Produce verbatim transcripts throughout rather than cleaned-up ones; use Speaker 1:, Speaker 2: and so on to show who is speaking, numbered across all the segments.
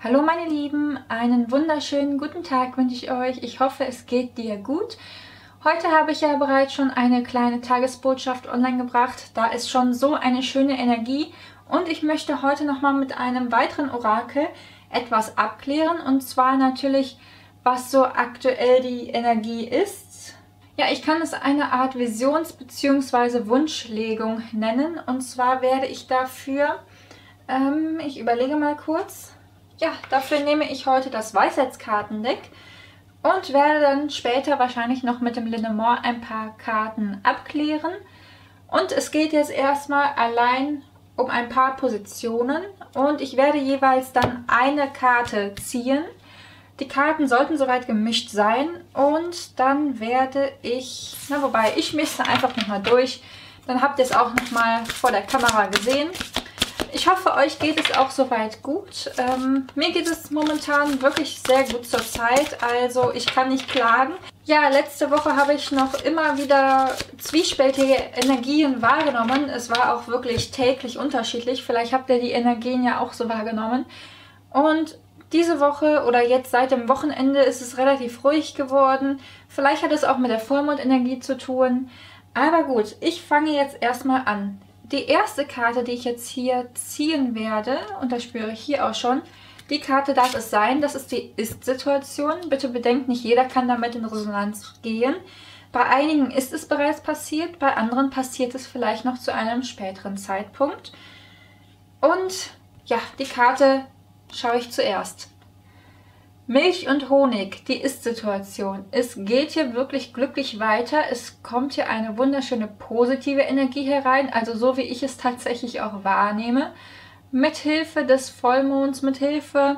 Speaker 1: Hallo meine Lieben, einen wunderschönen guten Tag wünsche ich euch. Ich hoffe, es geht dir gut. Heute habe ich ja bereits schon eine kleine Tagesbotschaft online gebracht. Da ist schon so eine schöne Energie und ich möchte heute nochmal mit einem weiteren Orakel etwas abklären, und zwar natürlich, was so aktuell die Energie ist. Ja, ich kann es eine Art Visions- bzw. Wunschlegung nennen, und zwar werde ich dafür, ähm, ich überlege mal kurz, ja, dafür nehme ich heute das Weisheitskartendeck und werde dann später wahrscheinlich noch mit dem Lenormand ein paar Karten abklären. Und es geht jetzt erstmal allein um ein paar Positionen und ich werde jeweils dann eine Karte ziehen. Die Karten sollten soweit gemischt sein und dann werde ich, na wobei, ich mische einfach nochmal durch, dann habt ihr es auch nochmal vor der Kamera gesehen. Ich hoffe, euch geht es auch soweit gut. Ähm, mir geht es momentan wirklich sehr gut zur Zeit, also ich kann nicht klagen. Ja, letzte Woche habe ich noch immer wieder zwiespältige Energien wahrgenommen. Es war auch wirklich täglich unterschiedlich. Vielleicht habt ihr die Energien ja auch so wahrgenommen. Und diese Woche oder jetzt seit dem Wochenende ist es relativ ruhig geworden. Vielleicht hat es auch mit der Vollmondenergie zu tun. Aber gut, ich fange jetzt erstmal an. Die erste Karte, die ich jetzt hier ziehen werde, und das spüre ich hier auch schon, die Karte darf es sein, das ist die Ist-Situation. Bitte bedenkt, nicht jeder kann damit in Resonanz gehen. Bei einigen ist es bereits passiert, bei anderen passiert es vielleicht noch zu einem späteren Zeitpunkt. Und ja, die Karte schaue ich zuerst. Milch und Honig, die Ist-Situation. Es geht hier wirklich glücklich weiter. Es kommt hier eine wunderschöne positive Energie herein, also so wie ich es tatsächlich auch wahrnehme. Mithilfe des Vollmonds, mithilfe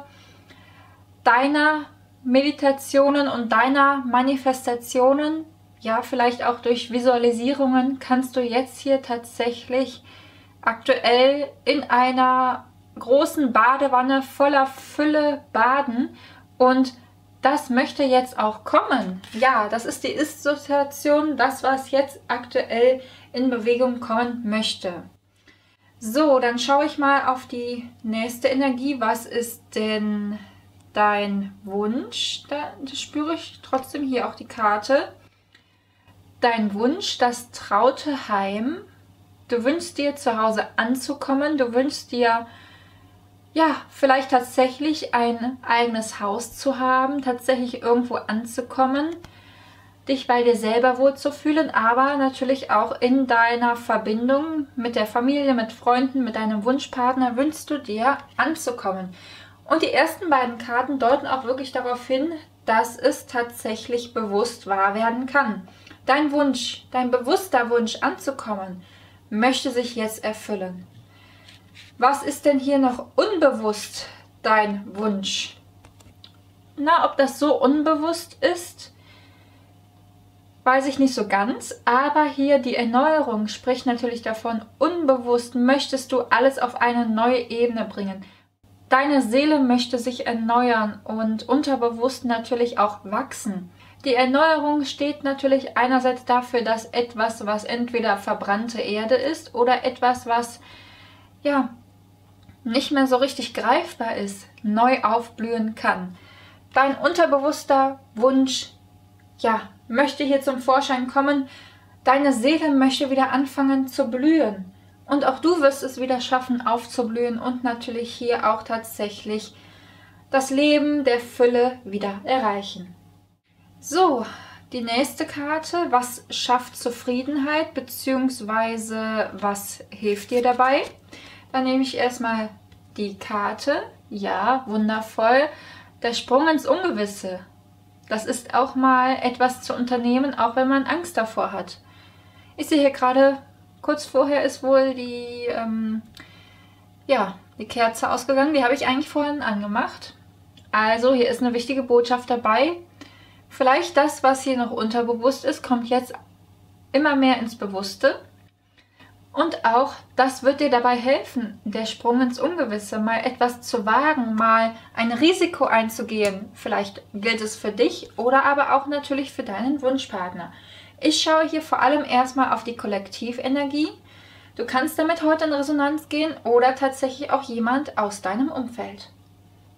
Speaker 1: deiner Meditationen und deiner Manifestationen, ja vielleicht auch durch Visualisierungen, kannst du jetzt hier tatsächlich aktuell in einer großen Badewanne voller Fülle baden. Und das möchte jetzt auch kommen. Ja, das ist die Ist-Situation, das, was jetzt aktuell in Bewegung kommen möchte. So, dann schaue ich mal auf die nächste Energie. Was ist denn dein Wunsch? Da spüre ich trotzdem hier auch die Karte. Dein Wunsch, das traute Heim. Du wünschst dir, zu Hause anzukommen. Du wünschst dir, ja, vielleicht tatsächlich ein eigenes Haus zu haben, tatsächlich irgendwo anzukommen, dich bei dir selber wohlzufühlen, aber natürlich auch in deiner Verbindung mit der Familie, mit Freunden, mit deinem Wunschpartner wünschst du dir anzukommen. Und die ersten beiden Karten deuten auch wirklich darauf hin, dass es tatsächlich bewusst wahr werden kann. Dein Wunsch, dein bewusster Wunsch anzukommen, möchte sich jetzt erfüllen. Was ist denn hier noch unbewusst dein Wunsch? Na, ob das so unbewusst ist, weiß ich nicht so ganz. Aber hier die Erneuerung spricht natürlich davon, unbewusst möchtest du alles auf eine neue Ebene bringen. Deine Seele möchte sich erneuern und unterbewusst natürlich auch wachsen. Die Erneuerung steht natürlich einerseits dafür, dass etwas, was entweder verbrannte Erde ist oder etwas, was ja nicht mehr so richtig greifbar ist, neu aufblühen kann. Dein unterbewusster Wunsch, ja, möchte hier zum Vorschein kommen. Deine Seele möchte wieder anfangen zu blühen. Und auch du wirst es wieder schaffen, aufzublühen und natürlich hier auch tatsächlich das Leben der Fülle wieder erreichen. So, die nächste Karte, was schafft Zufriedenheit bzw. was hilft dir dabei? Dann nehme ich erstmal die Karte. Ja, wundervoll. Der Sprung ins Ungewisse. Das ist auch mal etwas zu unternehmen, auch wenn man Angst davor hat. Ich sehe hier gerade, kurz vorher ist wohl die, ähm, ja, die Kerze ausgegangen. Die habe ich eigentlich vorhin angemacht. Also hier ist eine wichtige Botschaft dabei. Vielleicht das, was hier noch unterbewusst ist, kommt jetzt immer mehr ins Bewusste. Und auch das wird dir dabei helfen, der Sprung ins Ungewisse, mal etwas zu wagen, mal ein Risiko einzugehen. Vielleicht gilt es für dich oder aber auch natürlich für deinen Wunschpartner. Ich schaue hier vor allem erstmal auf die Kollektivenergie. Du kannst damit heute in Resonanz gehen oder tatsächlich auch jemand aus deinem Umfeld.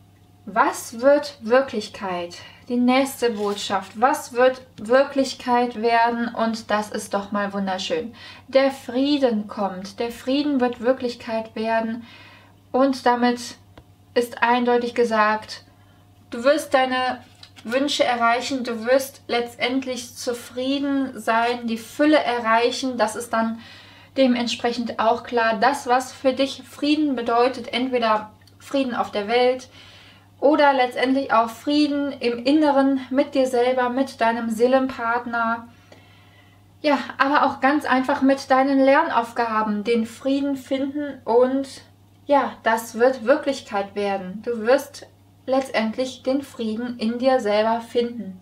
Speaker 1: Was wird Wirklichkeit? Die nächste Botschaft. Was wird Wirklichkeit werden? Und das ist doch mal wunderschön. Der Frieden kommt. Der Frieden wird Wirklichkeit werden. Und damit ist eindeutig gesagt, du wirst deine Wünsche erreichen. Du wirst letztendlich zufrieden sein, die Fülle erreichen. Das ist dann dementsprechend auch klar. Das, was für dich Frieden bedeutet, entweder Frieden auf der Welt, oder letztendlich auch Frieden im Inneren mit dir selber, mit deinem Seelenpartner. Ja, aber auch ganz einfach mit deinen Lernaufgaben den Frieden finden und ja, das wird Wirklichkeit werden. Du wirst letztendlich den Frieden in dir selber finden.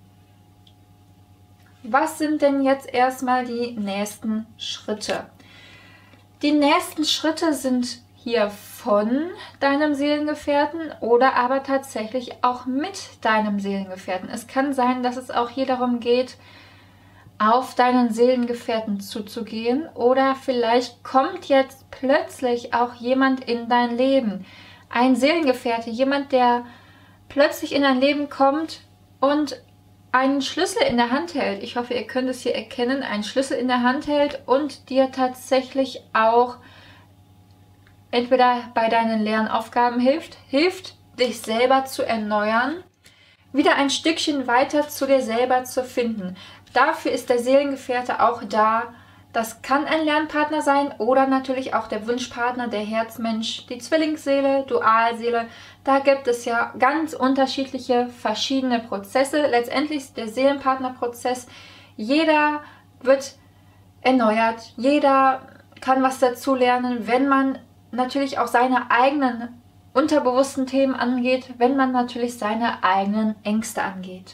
Speaker 1: Was sind denn jetzt erstmal die nächsten Schritte? Die nächsten Schritte sind hier von deinem Seelengefährten oder aber tatsächlich auch mit deinem Seelengefährten. Es kann sein, dass es auch hier darum geht, auf deinen Seelengefährten zuzugehen oder vielleicht kommt jetzt plötzlich auch jemand in dein Leben. Ein Seelengefährte, jemand, der plötzlich in dein Leben kommt und einen Schlüssel in der Hand hält. Ich hoffe, ihr könnt es hier erkennen, einen Schlüssel in der Hand hält und dir tatsächlich auch entweder bei deinen Lernaufgaben hilft, hilft, dich selber zu erneuern, wieder ein Stückchen weiter zu dir selber zu finden. Dafür ist der Seelengefährte auch da. Das kann ein Lernpartner sein oder natürlich auch der Wunschpartner, der Herzmensch, die Zwillingsseele, Dualseele. Da gibt es ja ganz unterschiedliche, verschiedene Prozesse. Letztendlich ist der Seelenpartnerprozess, jeder wird erneuert, jeder kann was dazu lernen, wenn man natürlich auch seine eigenen unterbewussten Themen angeht, wenn man natürlich seine eigenen Ängste angeht.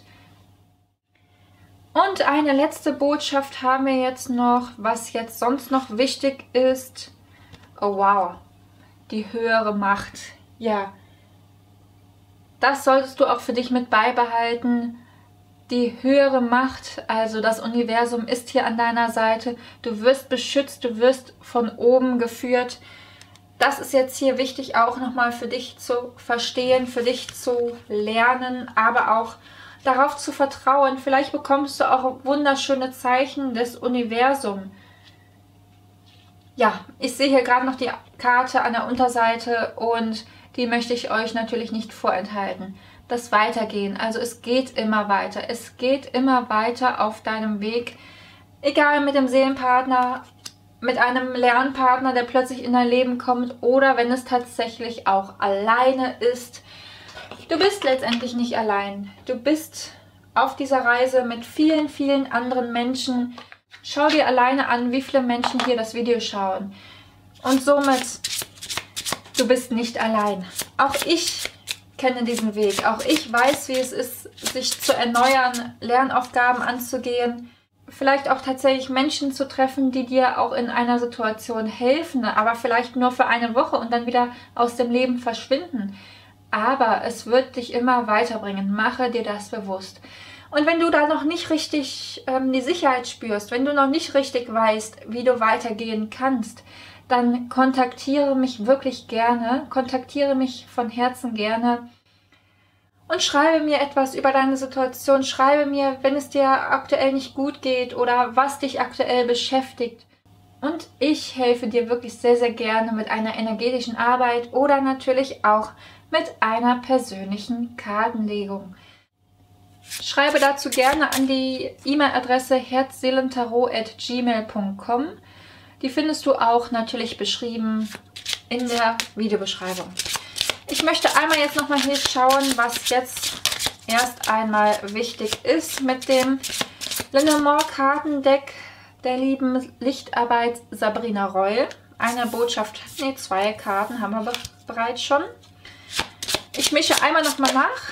Speaker 1: Und eine letzte Botschaft haben wir jetzt noch, was jetzt sonst noch wichtig ist. Oh wow, die höhere Macht. Ja, das solltest du auch für dich mit beibehalten. Die höhere Macht, also das Universum, ist hier an deiner Seite. Du wirst beschützt, du wirst von oben geführt. Das ist jetzt hier wichtig auch nochmal für dich zu verstehen, für dich zu lernen, aber auch darauf zu vertrauen. Vielleicht bekommst du auch wunderschöne Zeichen des Universums. Ja, ich sehe hier gerade noch die Karte an der Unterseite und die möchte ich euch natürlich nicht vorenthalten. Das Weitergehen, also es geht immer weiter. Es geht immer weiter auf deinem Weg, egal mit dem Seelenpartner, mit einem Lernpartner, der plötzlich in dein Leben kommt oder wenn es tatsächlich auch alleine ist. Du bist letztendlich nicht allein. Du bist auf dieser Reise mit vielen, vielen anderen Menschen. Schau dir alleine an, wie viele Menschen hier das Video schauen. Und somit, du bist nicht allein. Auch ich kenne diesen Weg. Auch ich weiß, wie es ist, sich zu erneuern, Lernaufgaben anzugehen. Vielleicht auch tatsächlich Menschen zu treffen, die dir auch in einer Situation helfen, aber vielleicht nur für eine Woche und dann wieder aus dem Leben verschwinden. Aber es wird dich immer weiterbringen. Mache dir das bewusst. Und wenn du da noch nicht richtig ähm, die Sicherheit spürst, wenn du noch nicht richtig weißt, wie du weitergehen kannst, dann kontaktiere mich wirklich gerne, kontaktiere mich von Herzen gerne und schreibe mir etwas über deine Situation. Schreibe mir, wenn es dir aktuell nicht gut geht oder was dich aktuell beschäftigt. Und ich helfe dir wirklich sehr, sehr gerne mit einer energetischen Arbeit oder natürlich auch mit einer persönlichen Kartenlegung. Schreibe dazu gerne an die E-Mail-Adresse herzseelentarot at gmail punkt com. Die findest du auch natürlich beschrieben in der Videobeschreibung. Ich möchte einmal jetzt nochmal hier schauen, was jetzt erst einmal wichtig ist mit dem Lenormand-Kartendeck der lieben Lichtarbeit Sabrina Reul. Eine Botschaft, ne, zwei Karten haben wir bereits schon. Ich mische einmal nochmal nach.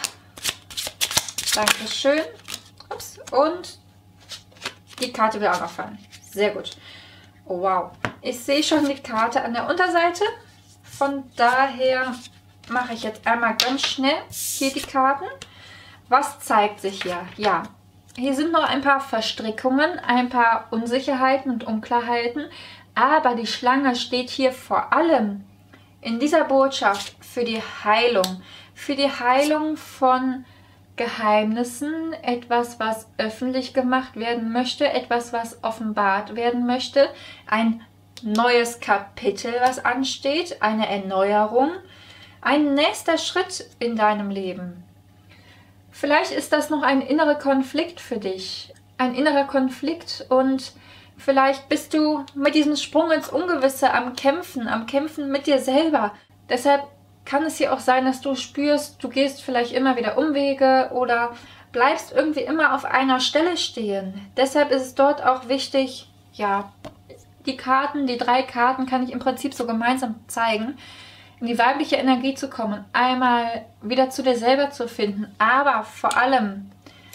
Speaker 1: Dankeschön. Ups. Und die Karte will auch noch fallen. Sehr gut. Oh, wow. Ich sehe schon die Karte an der Unterseite. Von daher mache ich jetzt einmal ganz schnell hier die Karten. Was zeigt sich hier? Ja, hier sind noch ein paar Verstrickungen, ein paar Unsicherheiten und Unklarheiten. Aber die Schlange steht hier vor allem in dieser Botschaft für die Heilung, für die Heilung von Geheimnissen, etwas, was öffentlich gemacht werden möchte, etwas, was offenbart werden möchte, ein neues Kapitel, was ansteht, eine Erneuerung, ein nächster Schritt in deinem Leben. Vielleicht ist das noch ein innerer Konflikt für dich, ein innerer Konflikt und vielleicht bist du mit diesem Sprung ins Ungewisse am Kämpfen, am Kämpfen mit dir selber. Deshalb kann es hier auch sein, dass du spürst, du gehst vielleicht immer wieder Umwege oder bleibst irgendwie immer auf einer Stelle stehen. Deshalb ist es dort auch wichtig, ja, die Karten, die drei Karten kann ich im Prinzip so gemeinsam zeigen, in die weibliche Energie zu kommen, einmal wieder zu dir selber zu finden, aber vor allem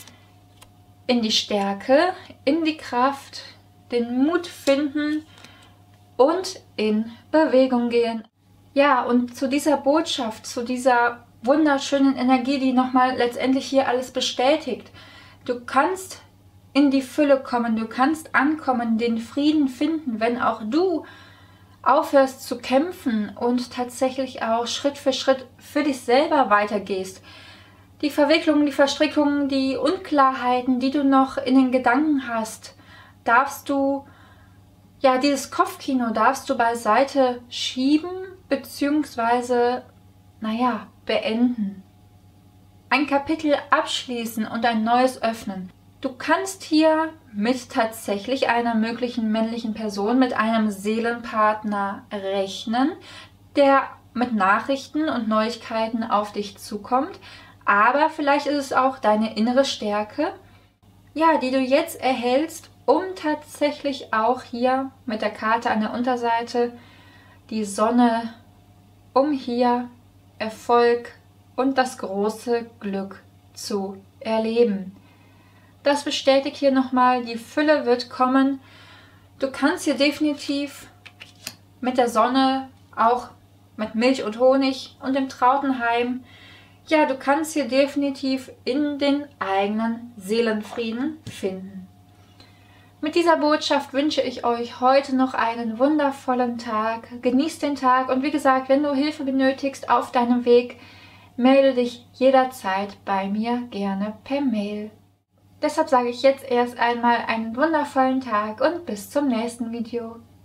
Speaker 1: in die Stärke, in die Kraft, den Mut finden und in Bewegung gehen. Ja, und zu dieser Botschaft, zu dieser wunderschönen Energie, die nochmal letztendlich hier alles bestätigt. Du kannst in die Fülle kommen, du kannst ankommen, den Frieden finden, wenn auch du aufhörst zu kämpfen und tatsächlich auch Schritt für Schritt für dich selber weitergehst. Die Verwicklungen, die Verstrickungen, die Unklarheiten, die du noch in den Gedanken hast, darfst du, ja, dieses Kopfkino darfst du beiseite schieben, beziehungsweise, naja, beenden. Ein Kapitel abschließen und ein neues öffnen. Du kannst hier mit tatsächlich einer möglichen männlichen Person, mit einem Seelenpartner rechnen, der mit Nachrichten und Neuigkeiten auf dich zukommt. Aber vielleicht ist es auch deine innere Stärke, ja, die du jetzt erhältst, um tatsächlich auch hier mit der Karte an der Unterseite die Sonne, um hier Erfolg und das große Glück zu erleben. Das bestätigt hier nochmal, die Fülle wird kommen. Du kannst hier definitiv mit der Sonne, auch mit Milch und Honig und dem Trautenheim, ja, du kannst hier definitiv in den eigenen Seelenfrieden finden. Mit dieser Botschaft wünsche ich euch heute noch einen wundervollen Tag. Genießt den Tag und wie gesagt, wenn du Hilfe benötigst auf deinem Weg, melde dich jederzeit bei mir gerne per Mail. Deshalb sage ich jetzt erst einmal einen wundervollen Tag und bis zum nächsten Video.